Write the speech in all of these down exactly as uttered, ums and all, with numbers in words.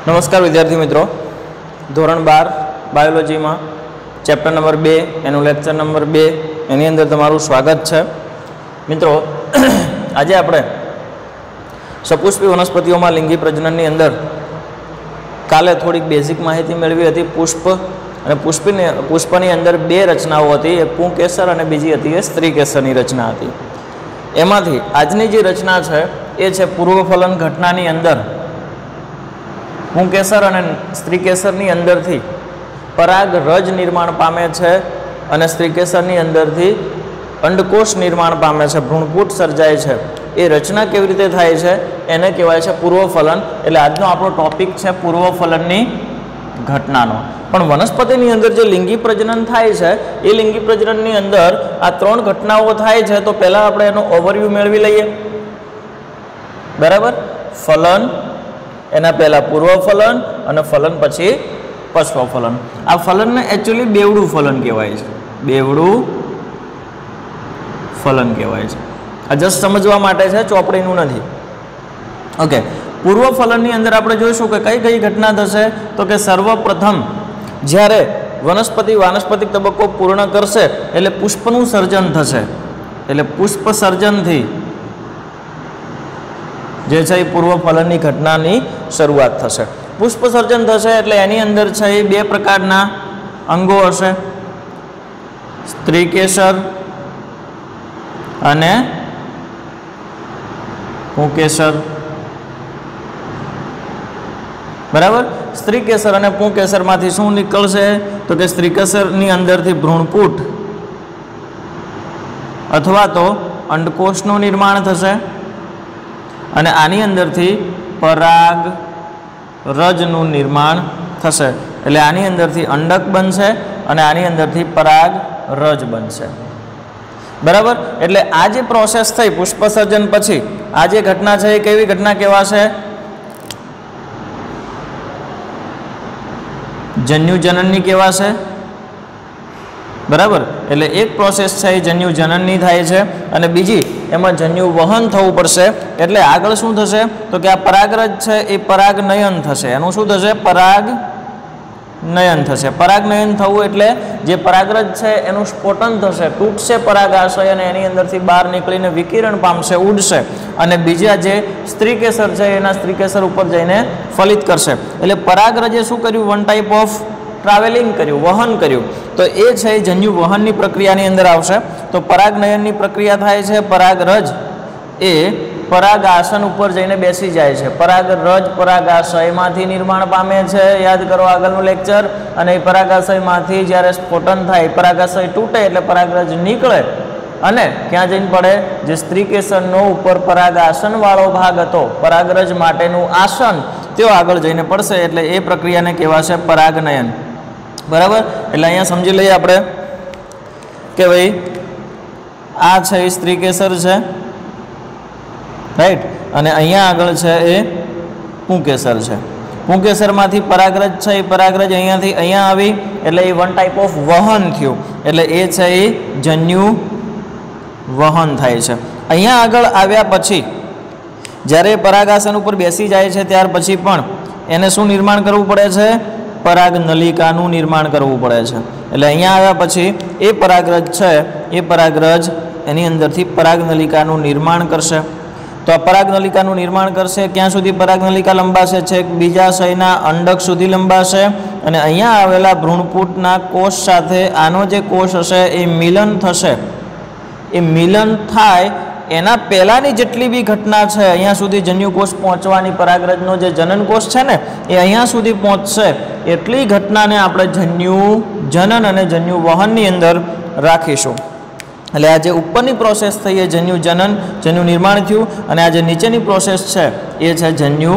नमस्कार विद्यार्थी मित्रों, धोरण बार बायोलॉजी में चैप्टर नंबर बे एनु लेक्चर नंबर बे एनी अंदर तमारुं स्वागत है। मित्रों, आज आपणे सपुष्पी वनस्पतिओं में लिंगी प्रजनन नी अंदर काले थोड़ी बेसिक माहिती मेळवी हती। पुष्प अने पुष्पनी पुष्पनी अंदर बे रचनाओं हती, एक पुंकेसर अने बीजी हती ए स्त्रीकेसरनी रचना हती। एमांथी आजनी जे रचना छे ए छे पूर्वफलन घटनानी अंदर पुंकेसर अने स्त्रीकेसरनी अंदरथी पराग रज निर्माण पामे छे अने स्त्रीकेसरनी अंदरथी अंडकोष निर्माण पामे छे, भ्रूणपूट सर्जाय छे। ए रचना केवी रीते थाय छे एने कहेवाय छे पूर्वफलन। एटले आजनो आपणो टॉपिक छे पूर्वफलननी घटनानो। पण वनस्पतिनी अंदर जे लिंगी प्रजनन थाय छे ए लिंगी प्रजनननी अंदर आ त्रण घटनाओ थाय छे। तो पहेला आपणे एनो ओवरव्यू मेळवी लईए, बराबर। फलन, एना पहला पूर्वफलन अने फलन पछी पश्वफलन। आ फलन ने एक्चुअली बेवड़ू फलन कहेवाय छे, बेवड़ू फलन कहेवाय छे। आ जस्ट समझवा माटे छे, चोपड़ीनुं नथी। ओके, पूर्वफलननी अंदर आपणे जोईशुं के कई कई घटना थशे। तो के सर्वप्रथम ज्यारे वनस्पति वानस्पतिक तबक्को पूर्ण करशे एटले पुष्पनुं सर्जन थशे। एटले पुष्प सर्जनथी जे छे पूर्वफलननी घटनानी शरूआत थशे। पुष्प सर्जन थशे एटले एनी अंदर छे बे प्रकारना अंगो हशे, स्त्रीकेसर अने पुंकेसर, बराबर। स्त्रीकेसर अने पुंकेसर मांथी शुं निकळशे तो के स्त्रीकेसरनी अंदरथी भ्रूणपूट अथवा तो अंडकोषनुं निर्माण थशे अने आनी अंदरथी पराग रजनुं निर्माण थशे। एटले आनी अंदरथी अंडक बनशे अने आनी अंदरथी पराग रज बनशे, बराबर। एटले आ जे प्रोसेस थई पुष्पसर्जन पछी आ जे घटना छे ए केवी घटना कहेवाशे? जन्युजनननी कहेवाशे, बराबर। एटले एक प्रोसेस छे जन्यु जनननी थाय छे अने बीजी एमां जन्यु वहन थवुं पड़शे। एटले आगळ शुं थशे तो के आ परागरज छे ए परागनयन थशे। एनुं शुं थशे? परागनयन थशे। परागनयन थवुं एटले जे परागरज छे एनुं स्फोटन थशे, तूटशे परागाशय अने एनी अंदरथी बहार निकळीने विकिरण पामशे, उडशे अने बीजा जे स्त्रीकेसर छे एना स्त्रीकेसर उपर जईने फलित करशे। एटले परागरजे शुं कर्युं? वन टाइप ऑफ ट्रावेलिंग कर्युं, वहन कर्युं। तो ए छे जन्यु वहननी प्रक्रियानी अंदर आवशे। तो परागनयननी प्रक्रिया थाय छे, परागरज ए परागासन उपर जईने बेसी जाय छे। परागरज परागाशयमांथी निर्माण पामे छे, याद करो आगळनुं लेक्चर। अने परागाशयमांथी ज्यारे स्फोटन थाय, परागाशय तूटे एटले परागरज निकळे अने क्यां जईने पड़े? जे स्त्रीकेसरनो उपर परागासन वाळो भाग हतो, परागरज माटेनुं आसन, त्यो आगळ जईने पड़शे। एटले ए प्रक्रियाने कहेवाशे परागनयन, बराबर। एटले अहींया समजी लईए आपणे के भाई आ छे स्त्रीकेसर छे, राइट, अने अहींया आगळ छे ए पुंकेसर छे। पुंकेसरमांथी परागरज छे, परागरज अहींयाथी अहींया आवी एटले ए वन टाइप ऑफ वहन थयुं। एटले ए छे ए जन्यु वहन थाय छे। अहींया आगळ आव्या पछी ज्यारे परागासन उपर बेसी जाय छे त्यार पछी पण एने शुं निर्माण करवुं पड़े छे? परागनलिकानुं निर्माण करवुं पड़े छे। एटले अहींया आव्या पछी ए परागरज छे ए परागरज एनी अंदरथी परागनलिकानुं निर्माण करशे। तो आ परागनलिकानुं निर्माण करशे, क्यां सुधी परागनलिका लंबाशे? छेक बीजाशयना अंडक सुधी लंबाशे अने अहींया आवेला भ्रूणपूटना कोष साथे आनो जे कोष हशे ए मिलन थशे। ए मिलन थाय एना पहेलानी जेटली बी घटना छे अहींया सुधी जन्युकोष पहोंचवानी, परागरजनो जे जननकोष छे ने ए अहींया सुधी पहोंचशे एटली घटनाने आपणे जन्यु जनन अने जन्यु वहननी अंदर राखीशुं। એટલે આ જે ઉપરની પ્રોસેસ થઈ એ જન્યુ જનન, જન્યુ નિર્માણ થયું, અને આ જે નીચેની પ્રોસેસ છે એ છે જન્યુ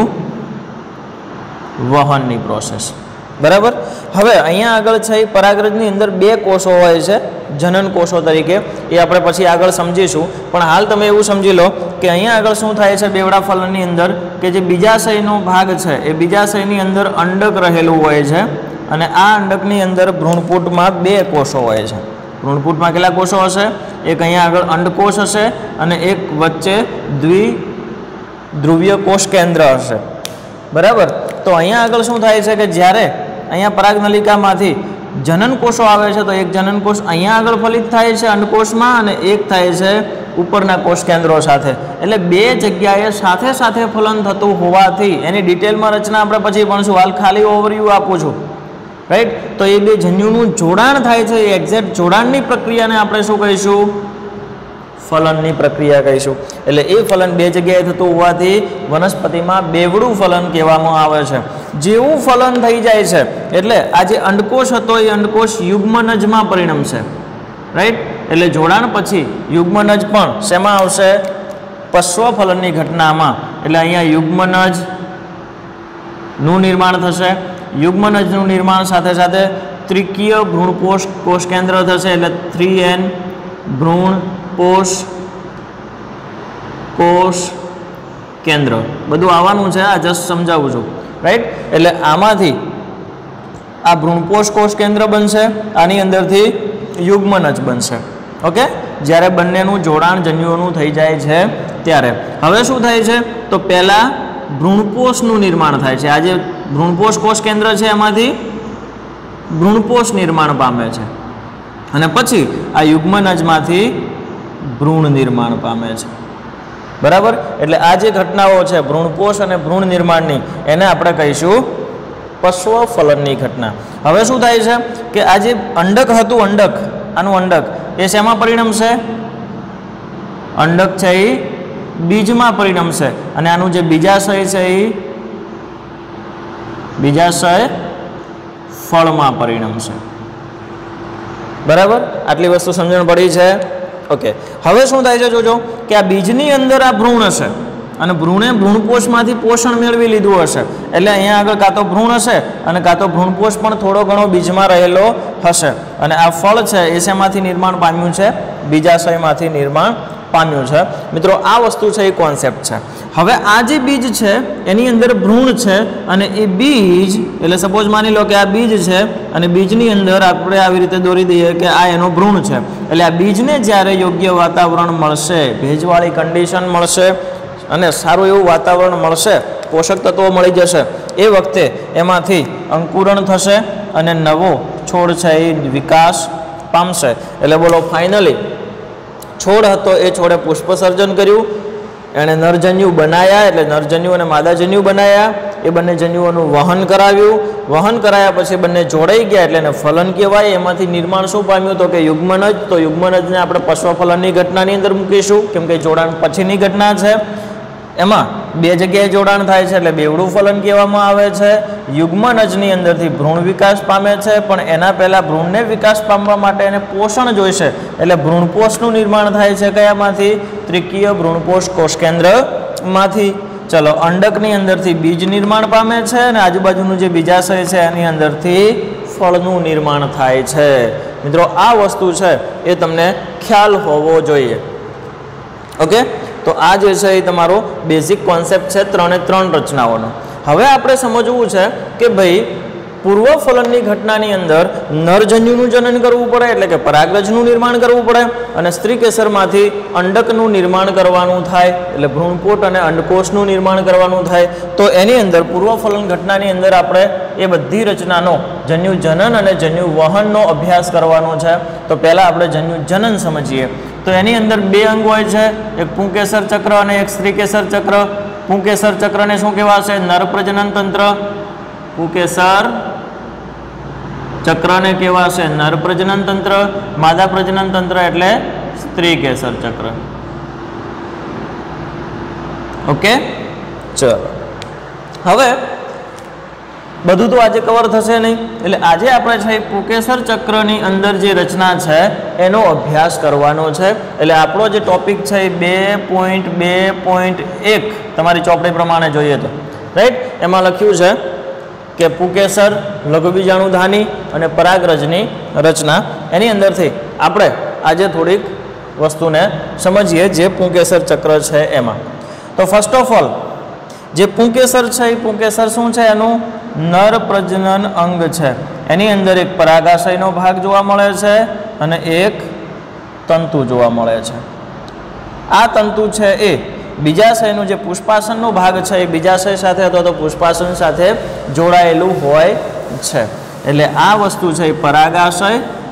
વહનની પ્રોસેસ, બરાબર। હવે અહીંયા આગળ છે પરાગરજની અંદર બે કોષો હોય છે જનન કોષો તરીકે, એ આપણે પછી આગળ સમજીશું। પણ હાલ તમે એવું સમજી લો કે અહીંયા આગળ શું થાય છે બેવડા ફલનની અંદર કે જે બીજાશયનો ભાગ છે એ બીજાશયની અંદર અંડક રહેલું હોય છે અને આ અંડકની અંદર ભ્રૂણપૂટમાં બે કોષો હોય છે। भ्रूणपूटमां केटला कोषो हशे? एक अहींया आगळ अंडकोष हशे अने एक वच्चे द्विध्रुवीय कोष केंद्र हशे, बराबर। તો અહીંયા આગળ શું થાય છે કે જ્યારે અહીંયા પરાગનલિકામાંથી જનન કોષો આવે છે તો એક જનન કોષ અહીંયા આગળ ફલિત થાય છે અંડકોષમાં અને એક થાય છે ઉપરના કોષ કેન્દ્રો સાથે, એટલે બે જગ્યાએ સાથે સાથે ફલન થતું હોવાથી એની ડિટેલમાં રચના આપણે પછી ભણશું, હાલ ખાલી ઓવરવ્યૂ આપું છું, રાઈટ. તો એ બે જન્યુનું જોડાણ થાય છે, એ એક્ઝેક્ટ જોડાણની પ્રક્રિયાને આપણે શું કહીશું? ફલનની પ્રક્રિયા કહીશું. એટલે એ ફલન બે જગ્યાએ થતું હોવાથી વનસ્પતિમાં બેવડું ફલન કહેવામાં આવે છે. જેવું ફલન થઈ જાય છે એટલે આ જે અંડકોષ હતો એ અંડકોષ યુગ્મનજમાં પરિણમશે, રાઈટ. એટલે જોડાણ પછી યુગ્મનજ પણ શેમાં આવશે? પશ્વફલનની ઘટનામાં. એટલે અહીંયા યુગ્મનજ નું નિર્માણ થશે. યુગ્મનજનું નિર્માણ સાથે સાથે ત્રિકીય ભ્રૂણપોષ કોષ કેન્દ્ર થશે, એટલે થ્રી એન ભ્રૂણ પોષ કોષ કેન્દ્ર બધું આવવાનું છે, આ જસ્ટ સમજાવું છું, રાઈટ. એટલે આમાંથી આ ભ્રૂણપોષ કોષ કેન્દ્ર બનશે, આની અંદરથી યુગ્મનજ બનશે. ઓકે, જ્યારે બંનેનું જોડાણ જન્યુઓનું થઈ જાય છે ત્યારે હવે શું થાય છે? તો પહેલાં ભ્રૂણપોષનું નિર્માણ થાય છે. આ જે ભ્રૂણપોષ કોષ કેન્દ્ર છે એમાંથી ભ્રૂણપોષ નિર્માણ પામે છે અને પછી આ યુગ્મનજમાંથી ભ્રૂણ નિર્માણ પામે છે, બરાબર. એટલે આ જે ઘટનાઓ છે ભ્રૂણપોષ અને ભ્રૂણ નિર્માણની, એને આપણે કહીશું પશ્વફલનની ઘટના. હવે શું થાય છે કે આ જે અંડક હતું, અંડક આનું અંડક એ શેમાં પરિણમશે? અંડક છે એ બીજમાં પરિણમશે અને આનું જે બીજાશય છે એ બીજાશય ફળમાં પરિણમશે, બરાબર. આટલી વસ્તુ સમજણ પડી છે? ઓકે. હવે શું થાય છે જોજો કે આ બીજની અંદર આ ભ્રૂણ હશે અને ભ્રૂણે ભ્રૂણપોષમાંથી પોષણ મેળવી લીધું હશે, એટલે અહીંયા આગળ કાં તો ભ્રૂણ હશે અને કાં તો ભ્રૂણપોષ પણ થોડો ઘણો બીજમાં રહેલો હશે અને આ ફળ છે એ શેમાંથી નિર્માણ પામ્યું છે? બીજાશયમાંથી નિર્માણ પામ્યું છે. મિત્રો આ વસ્તુ છે એ કોન્સેપ્ટ છે. હવે આ જે બીજ છે એની અંદર ભ્રૂણ છે અને એ બીજ, એટલે સપોઝ માની લો કે આ બીજ છે અને બીજની અંદર આપણે આવી રીતે દોરી દઈએ કે આ એનો ભ્રૂણ છે. એટલે આ બીજને જ્યારે યોગ્ય વાતાવરણ મળશે, ભેજવાળી કન્ડિશન મળશે અને સારું એવું વાતાવરણ મળશે, પોષક તત્વો મળી જશે, એ વખતે એમાંથી અંકુરણ થશે અને નવો છોડ છે એ વિકાસ પામશે. એટલે બોલો ફાઇનલી છોડ હતો એ છોડે પુષ્પ સર્જન કર્યું, એણે નરજન્યુ બનાવ્યા, એટલે નરજન્યુ અને માદાજન્યુ બનાવ્યા, એ બંને જન્યુઓનું વહન કરાવ્યું, વહન કરાયા પછી બંને જોડાઈ ગયા એટલે એને ફલન કહેવાય. એમાંથી નિર્માણ શું પામ્યું? તો કે યુગ્મનજ. તો યુગ્મનજને આપણે પશ્વફલનની ઘટનાની અંદર મૂકીશું કેમ કે જોડાણ પછીની ઘટના છે, એમાં બે જગ્યાએ જોડાણ થાય છે એટલે બેવડું ફલન કહેવામાં આવે છે. યુગ્મનજની અંદરથી ભ્રૂણ વિકાસ પામે છે પણ એના પહેલાં ભ્રૂણને વિકાસ પામવા માટે એને પોષણ જોઈશે, એટલે ભ્રૂણપોષનું નિર્માણ થાય છે કયામાંથી? ત્રિકીય ભ્રૂણપોષ કોષ કેન્દ્રમાંથી. ચલો, અંડકની અંદરથી બીજ નિર્માણ પામે છે અને આજુબાજુનું જે બીજાશય છે એની અંદરથી ફળનું નિર્માણ થાય છે. મિત્રો આ વસ્તુ છે એ તમને ખ્યાલ હોવો જોઈએ. ઓકે, તો આ જે છે એ તમારો બેઝિક કોન્સેપ્ટ છે ત્રણે ત્રણ રચનાઓનો. હવે આપણે સમજવું છે કે ભાઈ પૂર્વ ફલનની ઘટનાની અંદર નરજન્યુનું જનન કરવું પડે, એટલે કે પરાગરજનું નિર્માણ કરવું પડે અને સ્ત્રી કેસરમાંથી અંડકનું નિર્માણ કરવાનું થાય, એટલે ભ્રૂણપોષ અને અંડકોષનું નિર્માણ કરવાનું થાય. તો એની અંદર પૂર્વ ફલન ઘટનાની અંદર આપણે એ બધી રચનાનો જન્યુ જનન અને જન્યુ વહનનો અભ્યાસ કરવાનો છે. તો પહેલાં આપણે જન્યુ જનન સમજીએ. તો એની અંદર બે અંગ હોય છે, એક પુંકેસર ચક્ર અને એક સ્ત્રીકેસર ચક્ર. પુંકેસર ચક્રને શું કહેવાશે? નર પ્રજનન તંત્ર. પુંકેસર ચક્રને કહેવાશે નર પ્રજનન તંત્ર. માદા પ્રજનન તંત્ર એટલે સ્ત્રીકેસર ચક્ર. ઓકે, ચલો હવે બધું તો આજે કવર થશે નહીં, એટલે આજે આપણે છે પુંકેસર ચક્રની અંદર જે રચના છે એનો અભ્યાસ કરવાનો છે. એટલે આપણો જે ટોપિક છે એ બે પોઈન્ટ બે પોઈન્ટ એક તમારી ચોપડી પ્રમાણે જોઈએ તો, રાઈટ, એમાં લખ્યું છે કે પુંકેસર, લઘુબીજાણુધાની અને પરાગરજની રચના. એની અંદરથી આપણે આજે થોડીક વસ્તુને સમજીએ જે પુંકેસર ચક્ર છે એમાં. તો ફર્સ્ટ ઓફ ઓલ જે પુંકેસર છે એ પુંકેસર શું છે? એનું નર પ્રજનન અંગ છે. એની અંદર એક પરાગાશયનો ભાગ જોવા મળે છે અને એક તંતુ જોવા મળે છે. આ તંતુ છે એ બીજાશયનું જે પુષ્પાશયનો ભાગ છે એ બીજાશય સાથે અથવા તો પુષ્પાશય સાથે જોડાયેલું હોય છે. એટલે આ વસ્તુ છે એ પરાગાશય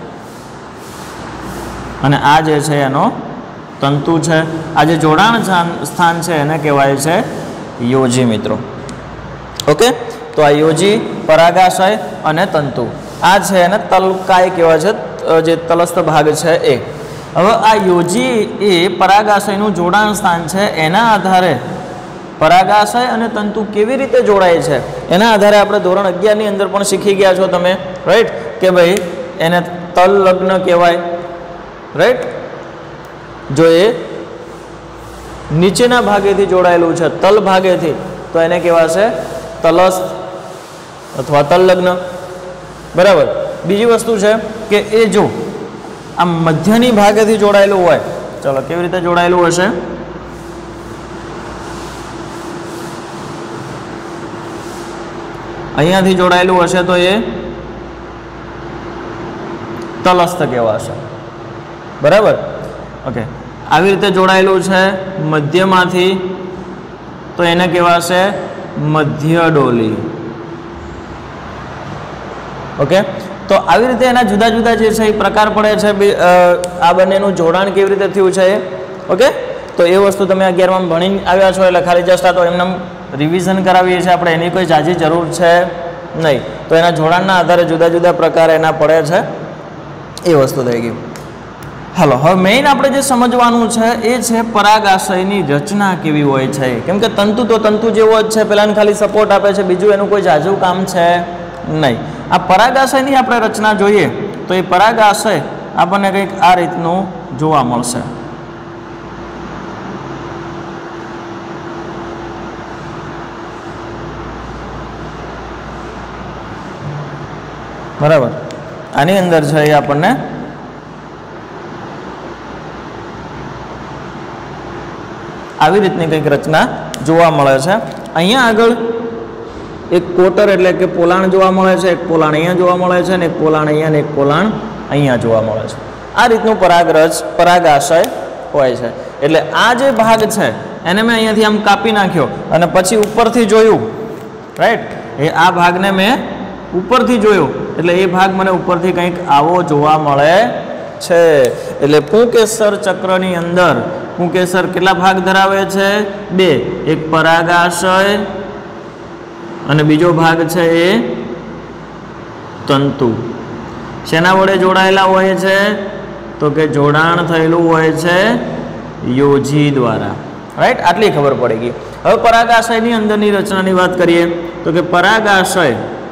અને આ જે છે એનો તંતુ છે. આ જે જોડાણ સ્થાન છે એને કહેવાય છે યોજી મિત્રો. ઓકે, તો આ યોજી, પરાગાશય અને તંતુ આ છે એને તલકાય કહેવાય છે, જે તલસ્થ ભાગ છે એ. હવે આ યોજી એ પરાગાશયનું જોડાણ સ્થાન છે. એના આધારે પરાગાશય અને તંતુ કેવી રીતે જોડાય છે એના આધારે આપણે ધોરણ અગિયારની અંદર પણ શીખી ગયા છો તમે, રાઈટ, કે ભાઈ એને તલ લગ્ન કહેવાય, રાઈટ. જો એ નીચેના ભાગેથી જોડાયેલું છે તલ ભાગેથી તો એને કહેવાશે તલસ્થ અથવા તલ લગ્ન, બરાબર. બીજી વસ્તુ છે કે એ જો આ મધ્યની ભાગેથી જોડાયેલું હોય, ચલો કેવી રીતે જોડાયેલું હશે, અહીંયાથી જોડાયેલું હશે તો એ તલસ્થ કહેવાશે, બરાબર. ઓકે, આવી રીતે જોડાયેલું છે મધ્યમાંથી તો એને કહેવાશે મધ્ય ડોલી. ઓકે, તો આવી રીતે એના જુદા જુદા જે છે એ પ્રકાર પડે છે, આ બંનેનું જોડાણ કેવી રીતે થયું છે એ. ઓકે, તો એ વસ્તુ તમે અગિયારમાં ભણી આવ્યા છો એટલે ખાલી જસ્ટ આ તો એમને રિવિઝન કરાવીએ છીએ આપણે, એની કોઈ ઝાઝી જરૂર છે નહીં. તો એના જોડાણના આધારે જુદા જુદા પ્રકાર એના પડે છે, એ વસ્તુ થઈ ગઈ. હાલો, હવે મેઇન આપણે જે સમજવાનું છે એ છે પરાગાશયની રચના કેવી હોય છે. કેમ કે તંતુ તો તંતુ જેવો જ છે, પેલાને ખાલી સપોર્ટ આપે છે, બીજું એનું કોઈ ઝાઝું કામ છે નહીં. આ પરાગાશયની આપણે રચના જોઈએ તો એ પરાગાશય આપણને કંઈક આ રીતનું જોવા મળશે. બરાબર, આની અંદર છે એ આપણને આવી રીતની કંઈક રચના જોવા મળે છે. અહીંયા આગળ એક કોટર એટલે કે પોલાણ જોવા મળે છે, એક પોલાણ અહીંયા જોવા મળે છે, ને એક પોલાણ અહીંયા, ને એક પોલાણ અહીંયા જોવા મળે છે. આ રીતનું પરાગરજ પરાગાશય હોય છે. એટલે આ જે ભાગ છે એને મેં અહીંયાથી આમ કાપી નાખ્યો અને પછી ઉપરથી જોયું, રાઈટ, એ આ ભાગને મેં ઉપરથી જોયો એટલે એ ભાગ મને ઉપરથી કંઈક આવો જોવા મળે છે. એટલે પુંકેસર ચક્રની અંદર પુંકેસર કેટલા ભાગ ધરાવે છે? બે. એક પરાગાશય અને બીજો ભાગ છે એ તંતુ. શેના વડે જોડાયેલા હોય છે? તો કે જોડાણ થયેલું હોય છે યોજી દ્વારા, રાઈટ. આટલી ખબર પડી ગઈ. હવે પરાગાશયની અંદરની રચનાની વાત કરીએ તો કે પરાગાશય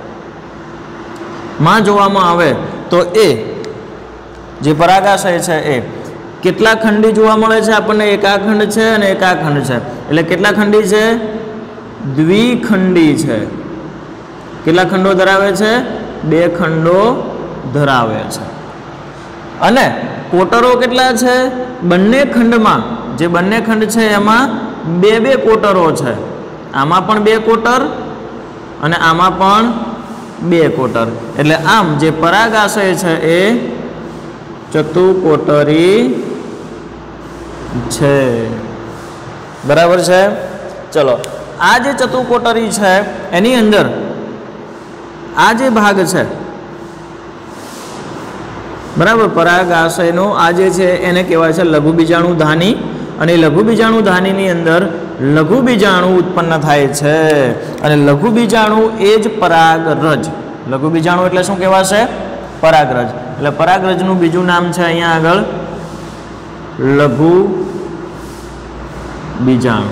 માં જોવામાં આવે તો એ જે પરાગાશય છે એ કેટલા ખંડી જોવા મળે છે આપણને? એકાખંડ છે અને એકાખંડ છે. એટલે કેટલા ખંડી છે? દ્વિખંડી છે. કેટલા ખંડો ધરાવે છે? બે ખંડો ધરાવે છે. અને કોટરો કેટલા છે? બંને ખંડમાં જે બંને ખંડ છે એમાં બે બે કોટરો છે. આમાં પણ બે કોટર અને આમાં પણ બે કોટર. એટલે આમ જે પરાગાશય છે એ ચતુકોટરી છે. બરાબર છે. ચલો, આ જે ચતુકોટરી છે એની અંદર આ જે ભાગ છે, બરાબર, પરાગાશયનો આ જે છે એને કહેવાય છે લઘુ બીજાણુ ધાની. અને લઘુ બીજાણુ ધાનીની અંદર લઘુ બીજાણુ ઉત્પન્ન થાય છે અને લઘુ બીજાણુ એ જ પરાગરજ. લઘુ બીજાણુ એટલે શું કહેવાશે? પરાગરજ. એટલે પરાગરજનું બીજું નામ છે અહીંયા આગળ લઘુ બીજાણુ.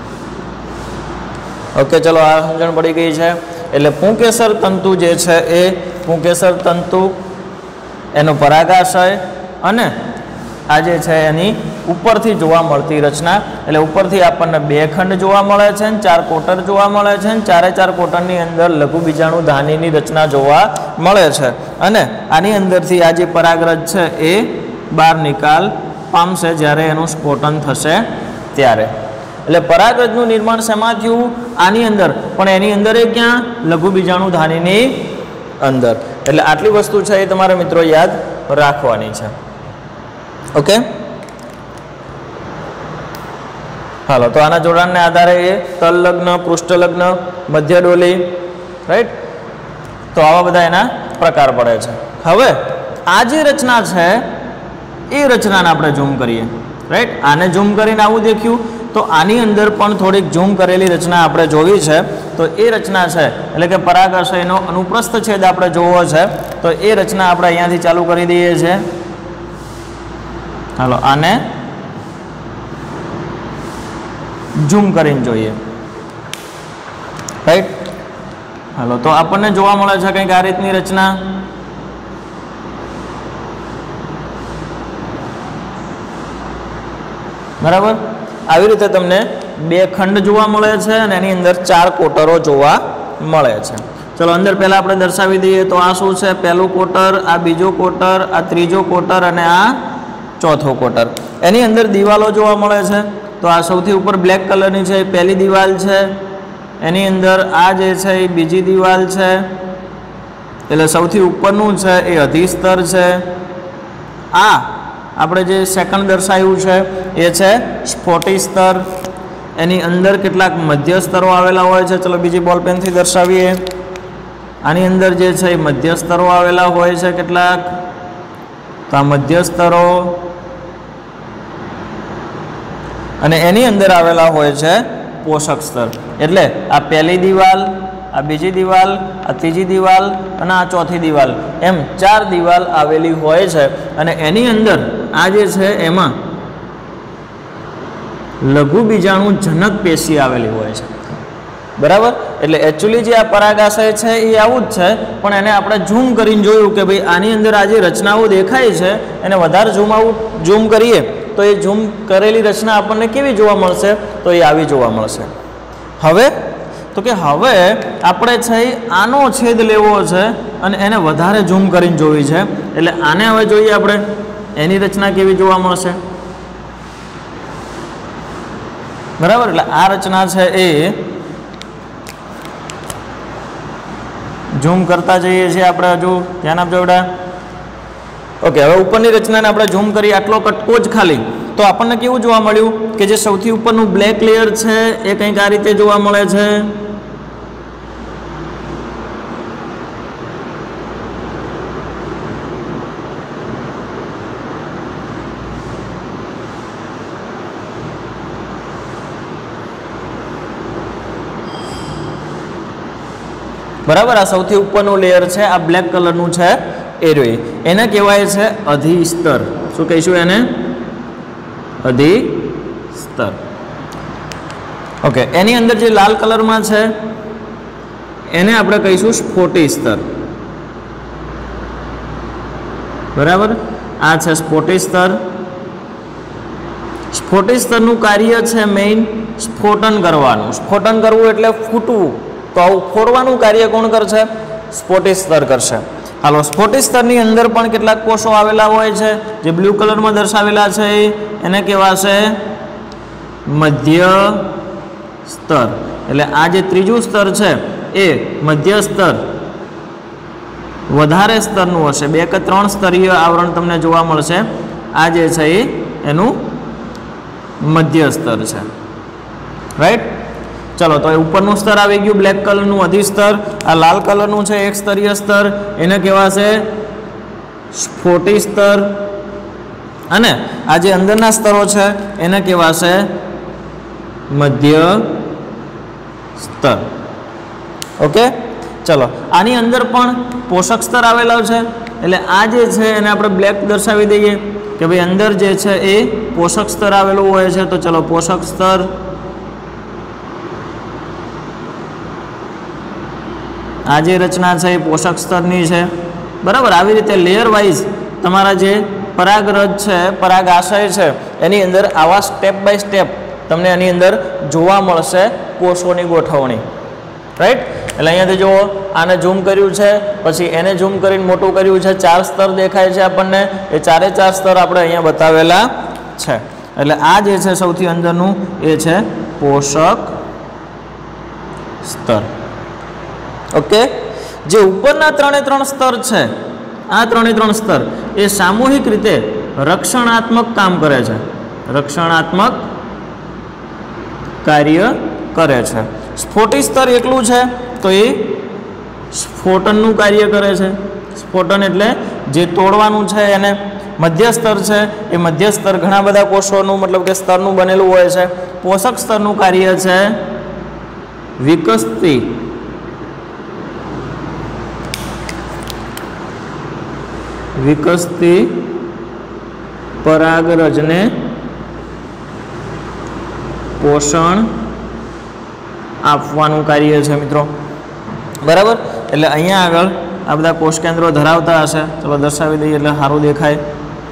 ઓકે, ચલો, આ સમજણ પડી ગઈ છે. એટલે પુંકેસર તંતુ જે છે એ પુંકેસર તંતુ એનો પરાગાશય અને આ જે છે એની ઉપરથી જોવા મળતી રચના. એટલે ઉપરથી આપણને બે ખંડ જોવા મળે છે ને ચાર કોટર જોવા મળે છે ને ચારે ચાર કોટરની અંદર લઘુ બીજાણુ ધાનીની રચના જોવા મળે છે. અને આની અંદરથી આ જે પરાગરજ છે એ બહાર નિકાલ પામશે જ્યારે એનું સ્ફોટન થશે ત્યારે. એટલે પરાગરજનું નિર્માણ શેમાં થયું? આની અંદર. પણ એની અંદર એ ક્યાં? લઘુ બીજાણુ ધાનીની અંદર. એટલે આટલી વસ્તુ છે એ તમારે મિત્રો યાદ રાખવાની છે. ઓકે, હાલો તો આના જોડાણને આધારે એ તલ લગ્ન, પૃષ્ઠ લગ્ન, મધ્ય ડોલી, રાઈટ. તો આવા બધા એના પ્રકાર પડે છે. હવે આ જે રચના છે એ રચનાને આપણે ઝૂમ કરીએ, રાઈટ. આને ઝૂમ કરીને આવું દેખ્યું, તો આની અંદર પણ થોડીક ઝૂમ કરેલી રચના આપણે જોવી છે. તો એ રચના છે એટલે કે પરાગાશયનો અનુપ્રસ્થ છેદ આપણે જોવો છે. તો એ રચના આપણે અહીંયાથી ચાલુ કરી દઈએ છીએ. હાલો આને ઝૂમ કરીને જોઈએ, રાઈટ. હાલો તો આપણને જોવા મળે છે કંઈક આ રીતની રચના. બરાબર, આવી રીતે તમને બે ખંડ જોવા મળે છે અને એની અંદર ચાર કોટરો જોવા મળે છે. ચલો અંદર પહેલાં આપણે દર્શાવી દઈએ. તો આ શું છે? પહેલું કોટર, આ બીજો કોટર, આ ત્રીજો કોટર અને આ ચોથો કોટર. એની અંદર દિવાલો જોવા મળે છે. તો આ સૌથી ઉપર બ્લેક કલરની છે એ પહેલી દિવાલ છે. એની અંદર આ જે છે એ બીજી દિવાલ છે, એટલે સૌથી ઉપરનું છે એ અધિસ્તર છે. આ આપણે જે સેકન્ડ દર્શાવ્યું છે એ છે સ્ફોટી સ્તર. એની અંદર કેટલાક મધ્ય સ્તરો આવેલા હોય છે. ચલો બીજી બોલપેનથી દર્શાવીએ. આની અંદર જે છે એ મધ્ય સ્તરો આવેલા હોય છે કેટલાક. તો આ મધ્ય સ્તરો અને એની અંદર આવેલા હોય છે પોષક સ્તર. એટલે આ પહેલી દિવાલ, આ બીજી દિવાલ, આ ત્રીજી દિવાલ અને આ ચોથી દિવાલ, એમ ચાર દિવાલ આવેલી હોય છે. અને એની અંદર આ જે છે એમાં લઘુ બીજાણુ જનક પેશી આવેલી હોય છે. બરાબર, એટલે એકચ્યુઅલી જે આ પરાગાશય છે એ આવું જ છે, પણ એને આપણે ઝૂમ કરીને જોયું કે ભાઈ આની અંદર આ જે રચનાઓ દેખાય છે એને વધારે ઝૂમ આઉટ ઝૂમ કરીએ તો એ ઝૂમ કરેલી રચના આપણને કેવી જોવા મળશે? તો એ આવી જોવા મળશે. હવે તો કે હવે આપણે છે આનો છેદ લેવો છે અને એને વધારે ઝૂમ કરીને જોવી છે. એટલે આને હવે જોઈએ આપણે, એની રચના કેવી જોવા મળશે. બરાબર, એટલે આ રચના છે એ ઝૂમ કરતા જઈએ છીએ આપણે. હજુ ધ્યાન આપજો બેટા. ઓકે, હવે ઉપરની રચનાને આપણે ઝૂમ કરી આટલો કટકો જ ખાલી, તો આપણને કેવું જોવા મળ્યું કે જે સૌથી ઉપરનું બ્લેક લેયર છે એ કંઈક આ રીતે જોવા મળે છે. બરાબર, આ સૌથી ઉપરનું લેયર છે, આ બ્લેક કલરનું છે એ રહ્યું, એને કહેવાય છે અધિસ્તર. શું કહીશું એને? અધિસ્તર. ઓકે, એની અંદર જે લાલ કલરમાં છે એને આપણે કહીશું સ્ફોટી સ્તર. બરાબર, આ છે સ્ફોટી સ્તર. સ્ફોટી સ્તરનું કાર્ય છે મેઇન સ્ફોટન કરવાનું. સ્ફોટન કરવું એટલે ફૂટવું. તો આવું ફોડવાનું કાર્ય કોણ કરશે? સ્ફોટી સ્તર કરશે. હાલો, સ્ફોટી સ્તરની અંદર પણ કેટલાક કોષો આવેલા હોય છે જે બ્લુ કલરમાં દર્શાવેલા છે, એને કહેવાશે મધ્ય સ્તર. એટલે આ જે ત્રીજું સ્તર છે એ મધ્ય સ્તર વધારે સ્તરનું હશે. બે કે ત્રણ સ્તરીય આવરણ તમને જોવા મળશે. આ જે છે એ એનું મધ્ય સ્તર છે, રાઈટ. ચલો, તો એ ઉપરનું સ્તર આવી ગયું બ્લેક કલરનું અધિસ્તર. આ લાલ કલરનું છે એક સ્તરીય સ્તર, એને કહેવાશે સ્ફોટી સ્તર. અને આ જે અંદરના સ્તરો છે એને કહેવાશે મધ્ય સ્તર. ઓકે, ચલો, આની અંદર પણ પોષક સ્તર આવેલા છે. એટલે આ જે છે એને આપણે બ્લેક દર્શાવી દઈએ કે ભાઈ અંદર જે છે એ પોષક સ્તર આવેલું હોય છે. તો ચલો, પોષક સ્તર. આ જે રચના છે એ પોષક સ્તરની છે. બરાબર, આવી રીતે લેયર વાઇઝ તમારા જે પરાગરજ છે, પરાગાશય છે, એની અંદર આવા સ્ટેપ બાય સ્ટેપ તમને એની અંદર જોવા મળશે કોષોની ગોઠવણી, રાઈટ. એટલે અહીંયાથી જુઓ, આને ઝૂમ કર્યું છે, પછી એને ઝૂમ કરીને મોટું કર્યું છે. ચાર સ્તર દેખાય છે આપણને. એ ચારે ચાર સ્તર આપણે અહીંયા બતાવેલા છે. એટલે આ જે છે સૌથી અંદરનું એ છે પોષક સ્તર. ઓકે, જે ઉપરના ત્રણે ત્રણ સ્તર છે, આ ત્રણે ત્રણ સ્તર એ સામૂહિક રીતે રક્ષણાત્મક કામ કરે છે. રક્ષણાત્મક કાર્ય કરે છે। સ્ફોટી સ્તર એકલું છે તો એ સ્ફોટનનું કાર્ય કરે છે। સ્ફોટન એટલે જે તોડવાનું છે એને। મધ્ય સ્તર છે એ મધ્ય સ્તર ઘણા બધા કોષોનું મતલબ કે સ્તરનું બનેલું હોય છે। પોષક સ્તરનું કાર્ય છે વિકસતી વિકસતી પરાગરજને પોષણ આપવાનું કાર્ય છે મિત્રો। બરાબર, એટલે અહીંયા આગળ આ બધા કોષ કેન્દ્રો ધરાવતા હશે। ચલો દર્શાવી દઈએ એટલે સારું દેખાય।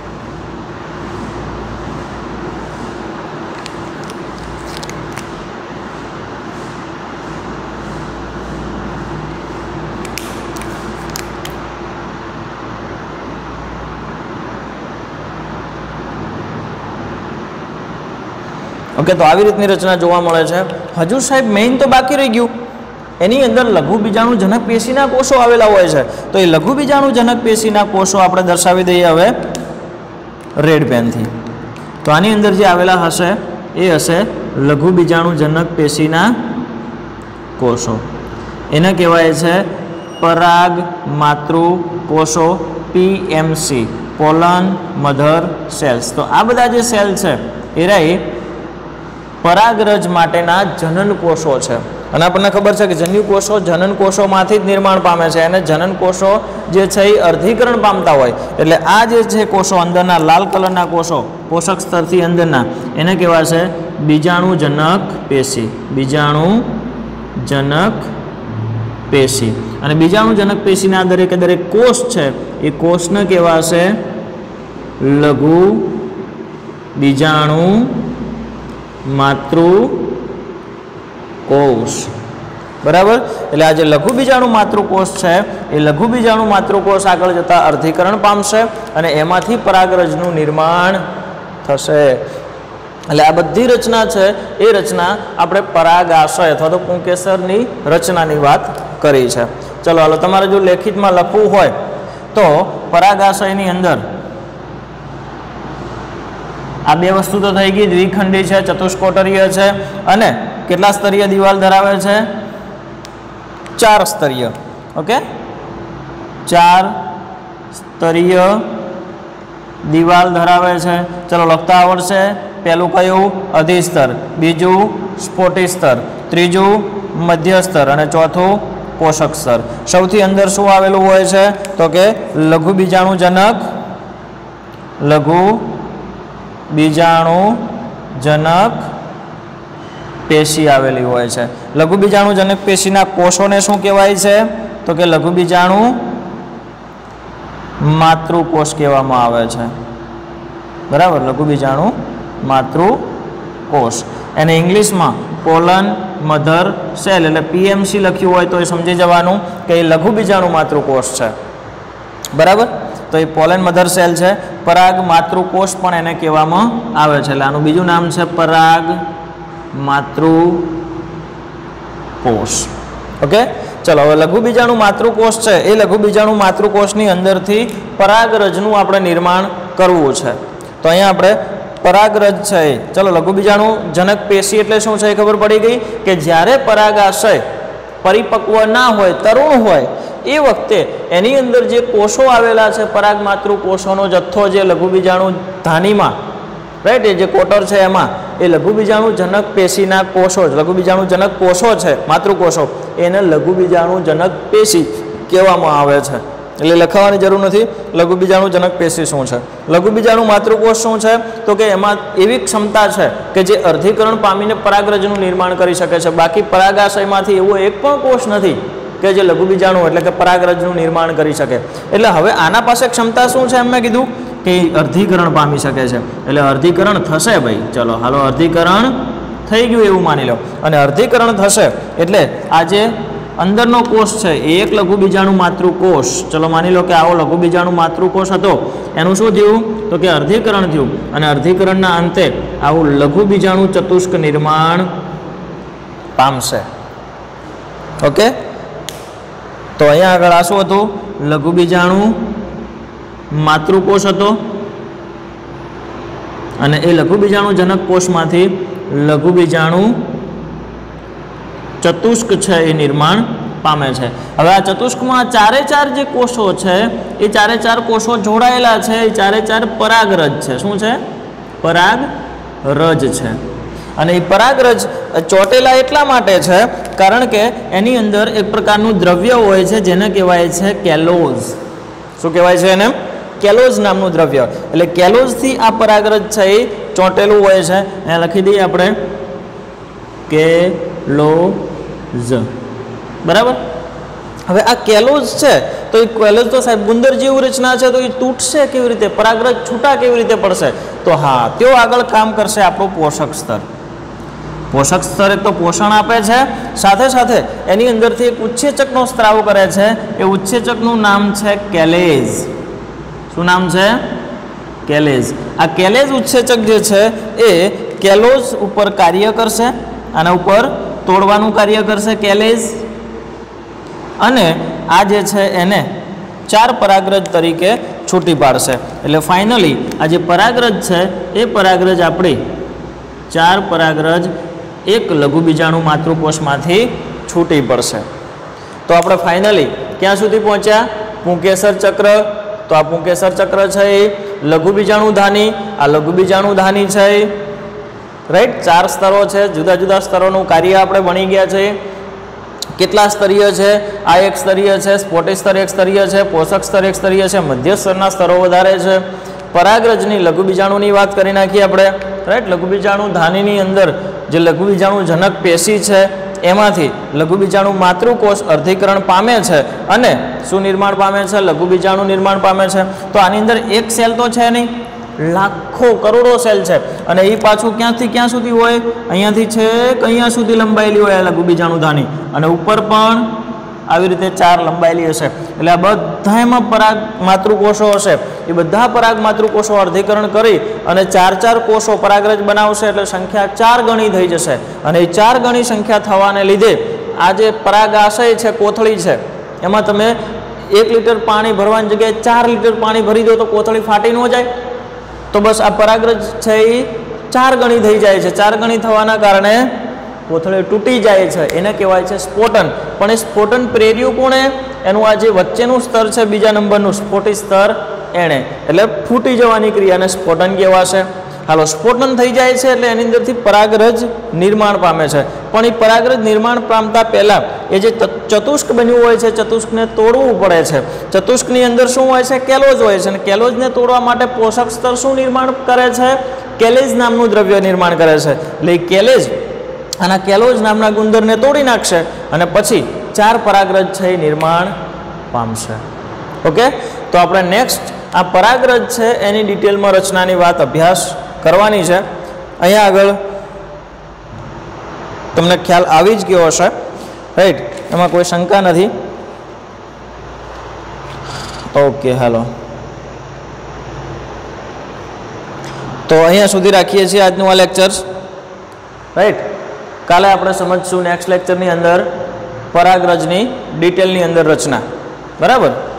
ઓકે, તો આવી રીતની રચના જોવા મળે છે। હજુ સાહેબ મેઇન તો બાકી રહી ગયું, એની અંદર લઘુ બીજાણુજનક પેશીના કોષો આવેલા હોય છે। તો એ લઘુ બીજાણુજનક પેશીના કોષો આપણે દર્શાવી દઈએ હવે રેડ પેનથી। તો આની અંદર જે આવેલા હશે એ હશે લઘુ બીજાણુજનક પેશીના કોષો। એને કહેવાય છે પરાગ માતૃ કોષો, પીએમસી, પોલન મધર સેલ્સ। તો આ બધા જે સેલ છે એ રહી પરાગરજ માટેના જનન કોષો છે। અને આપણને ખબર છે કે જન્યુ કોષો જનન કોષોમાંથી જ નિર્માણ પામે છે, અને જનન કોષો જે છે એ અર્ધીકરણ પામતા હોય। એટલે આ જે છે કોષો અંદરના લાલ કલરના કોષો પોષક સ્તરથી અંદરના એને કહેવાશે બીજાણુજનક પેશી। બીજાણુજનક પેશી અને બીજાણુજનક પેશીના દરેકે દરેક કોષ છે એ કોષને કહેવાશે લઘુ બીજાણુ માતૃ કોષ। બરાબર, એટલે આ જે લઘુ બીજાણુ માતૃકોષ છે એ લઘુ બીજાણુ માતૃકોષ આગળ જતા અર્ધીકરણ પામશે અને એમાંથી પરાગરજનું નિર્માણ થશે। એટલે આ બધી રચના છે એ રચના આપણે પરાગાશય અથવા તો પુંકેસરની રચનાની વાત કરી છે। ચલો હાલો, તમારે જો લેખિતમાં લખવું હોય તો પરાગાશયની અંદર આ બે વસ્તુ તો થઈ ગઈ, દ્વિખંડી છે, ચતુષ્કોટરીય છે અને કેટલા સ્તરીય દિવાલ ધરાવે છે? ચાર સ્તરીય। ઓકે, ચાર સ્તરીય દિવાલ ધરાવે છે। ચલો લખતા આવડશે। પહેલું કયું? અધિસ્તર, બીજું સ્ફોટી સ્તર, ત્રીજું મધ્ય સ્તર અને ચોથું પોષક સ્તર। સૌથી અંદર શું આવેલું હોય છે? તો કે લઘુ બીજાણુજનક લઘુ બીજાણુજનક પેશી આવેલી હોય છે। લઘુ બીજાણુજનક પેશીના કોષોને શું કહેવાય છે? તો કે લઘુ બીજાણુ માતૃકોષ કહેવામાં આવે છે। બરાબર, લઘુ બીજાણુ માતૃકોષ। એને ઇંગ્લિશમાં પોલન મધર સેલ એટલે પીએમસી લખ્યું હોય તો એ સમજી જવાનું કે એ લઘુ બીજાણુ માતૃકોષ છે। બરાબર, તો એ પોલન મધર સેલ છે। પરાગ માતૃકોષ પણ એને કહેવામાં આવે છે, એટલે આનું બીજું નામ છે પરાગ માતૃકોષ। ઓકે, ચલો હવે લઘુ બીજાણુ માતૃકોષ છે એ લઘુ બીજાણુ માતૃકોષની અંદરથી પરાગરજનું આપણે નિર્માણ કરવું છે। તો અહીંયા આપણે પરાગરજ છે એ ચલો લઘુ બીજાણુ જનક પેશી એટલે શું છે એ ખબર પડી ગઈ કે જ્યારે પરાગાશય પરિપક્વ ના હોય, તરુણ હોય એ વખતે એની અંદર જે કોષો આવેલા છે પરાગ માતૃ કોષોનો જથ્થો જે લઘુ બીજાણુ ધાનીમાં રાઈટ એ જે કોટર છે એમાં એ લઘુ બીજાણુ જનક પેશીના કોષો લઘુ બીજાણુ જનક કોષો છે માતૃકોષો એને લઘુ બીજાણુ જનક પેશી કહેવામાં આવે છે। એટલે લખવાની જરૂર નથી લઘુ બીજાણુ જનક પેશી શું છે। લઘુ બીજાણુ માતૃકોષ શું છે? તો કે એમાં એવી ક્ષમતા છે કે જે અર્ધીકરણ પામીને પરાગરજનું નિર્માણ કરી શકે છે। બાકી પરાગાશયમાંથી એવો એક પણ કોષ નથી કે જે લઘુ બીજાણુ એટલે કે પરાગરજનું નિર્માણ કરી શકે। એટલે હવે આના પાસે ક્ષમતા શું છે? એમ મેં કીધું કે અર્ધીકરણ પામી શકે છે। એટલે અર્ધીકરણ થશે ભાઈ, ચલો હાલો અર્ધીકરણ થઈ ગયું એવું માની લો, અને અર્ધીકરણ થશે એટલે આ જે અંદરનો કોષ છે એ એક લઘુ બીજાણુ માતૃકોષ, ચલો માની લો કે આવો લઘુ બીજાણુ માતૃકોષ હતો, એનું શું થયું? તો કે અર્ધીકરણ થયું અને અર્ધીકરણના અંતે આવું લઘુ બીજાણુ ચતુષ્ક નિર્માણ પામશે। ઓકે, તો અહીંયા આગળ આ શું હતું? લઘુ બીજાણુ માતૃકોષ હતો અને એ લઘુ બીજાણુ જનક કોષમાંથી લઘુ બીજાણુ ચતુષ્ક છે એ નિર્માણ પામે છે। હવે આ ચતુષ્કમાં ચારે ચાર જે કોષો છે એ ચારે ચાર કોષો જોડાયેલા છે, એ ચારે ચાર પરાગરજ છે। શું છે? પરાગરજ છે। અને એ પરાગરજ ચોટેલા એટલા માટે છે કારણ કે એની અંદર એક પ્રકારનું દ્રવ્ય હોય છે જેને કહેવાય છે કેલોઝ। શું કહેવાય છે એને? કેલોઝ નામનું દ્રવ્ય। એટલે કેલોઝથી આ પરાગરજ છે એ ચોંટેલું હોય છે। અહીંયા લખી દઈએ આપણે કેલોઝ, બરાબર। હવે આ કેલોઝ છે તો એ કેલોઝ તો સાહેબ ગુંદર જેવું રચના છે, તો એ તૂટશે કેવી રીતે? પરાગરજ છૂટા કેવી રીતે પડશે? તો હા, તેઓ આગળ કામ કરશે આપણું પોષક સ્તર। પોષક સ્તર એક તો પોષણ આપે છે, સાથે સાથે એની અંદરથી એક ઉત્સેચકનો સ્ત્રાવ કરે છે। એ ઉત્સેચકનું નામ છે કેલેઝ। શું નામ છે? કેલેઝ। આ કેલેઝ ઉત્સેચક જે છે એ કેલોઝ ઉપર કાર્ય કરશે, આના ઉપર તોડવાનું કાર્ય કરશે કેલેઝ, અને આ જે છે એને ચાર પરાગરજ તરીકે છૂટી પાડશે। એટલે ફાઇનલી આ જે પરાગરજ છે એ પરાગરજ આપણી ચાર પરાગરજ એક લઘુબીજાણુ માતૃકોષમાંથી છૂટી પડશે। તો આપણે ફાઇનલી ક્યાં સુધી પહોંચ્યા? પુંકેસર ચક્ર। તો આ પુંકેસર ચક્ર છે એ લઘુબીજાણુધાની, આ લઘુબીજાણુધાની છે, રાઈટ। ચાર સ્તરો છે, જુદા જુદા સ્તરોનું કાર્ય આપણે ભણી ગયા છે। કેટલા સ્તરીય છે? આ એક સ્તરીય છે, સ્ફોટી સ્તર એક સ્તરીય છે, પોષક સ્તર એક સ્તરીય છે, મધ્ય સ્તરના સ્તરો વધારે છે। પરાગરજની લઘુબીજાણુની વાત કરી નાખીએ આપણે, રાઈટ। લઘુબીજાણુધાનીની અંદર જે લઘુબીજાણુજનક પેશી છે એમાંથી લઘુબીજાણુ માતૃકોષ અર્ધીકરણ પામે છે અને શું નિર્માણ પામે છે? લઘુબીજાણુ નિર્માણ પામે છે। તો આની અંદર એક સેલ તો છે નહીં, લાખો કરોડો સેલ છે, અને એ પાછું ક્યાંથી ક્યાં સુધી હોય? અહીંયાથી છેક અહીંયા સુધી લંબાયેલી હોય આ લઘુબીજાણુધાની, અને ઉપર પણ આવી રીતે ચાર લંબાયેલી હશે। એટલે આ બધા એમાં પરાગ માતૃકોષો હશે, એ બધા પરાગ માતૃકોષો અર્ધીકરણ કરી અને ચાર ચાર કોષો પરાગરજ બનાવશે, એટલે સંખ્યા ચાર ગણી થઈ જશે। અને એ ચાર ગણી સંખ્યા થવાને લીધે આ જે પરાગાશય છે, કોથળી છે, એમાં તમે એક લીટર પાણી ભરવાની જગ્યાએ ચાર લીટર પાણી ભરી દો તો કોથળી ફાટી ન જાય? તો બસ આ પરાગરજ છે એ ચાર ગણી થઈ જાય છે। ચાર ગણી થવાના કારણે કોથળી તૂટી જાય છે, એને કહેવાય છે સ્ફોટન। પણ એ સ્ફોટન પ્રેર્યું કોણે? એનું આ જે વચ્ચેનું સ્તર છે બીજા નંબરનું સ્ફોટી સ્તર, એણે। એટલે ફૂટી જવાની ક્રિયાને સ્ફોટન કહેવાશે। હાલો, સ્ફોટન થઈ જાય છે એટલે એની અંદરથી પરાગરજ નિર્માણ પામે છે, પણ એ પરાગરજ નિર્માણ પામતા પહેલાં એ જે ચતુષ્ક બન્યું હોય છે, ચતુષ્કને તોડવું પડે છે। ચતુષ્કની અંદર શું હોય છે? કેલોઝ હોય છે, અને કેલોઝને તોડવા માટે પોષક સ્તર શું નિર્માણ કરે છે? કેલેઝ નામનું દ્રવ્ય નિર્માણ કરે છે। એટલે એ કેલેઝ આના કેલોઝ નામના ગુંદરને તોડી નાખશે અને પછી ચાર પરાગરજ છે એ નિર્માણ પામશે। ઓકે, તો આપણે નેક્સ્ટ આ પરાગરજ છે એની ડિટેલમાં રચનાની વાત અભ્યાસ કરવાની છે। અહીંયા આગળ તમને ખ્યાલ આવી જ ગયો હશે, રાઈટ? એમાં કોઈ શંકા નથી। ઓકે, હાલો, તો અહીંયા સુધી રાખીએ છીએ આજનું આ લેક્ચર, રાઈટ? કાલે આપણે સમજશું નેક્સ્ટ લેક્ચરની અંદર પરાગરજની ડિટેલની અંદર રચના, બરાબર?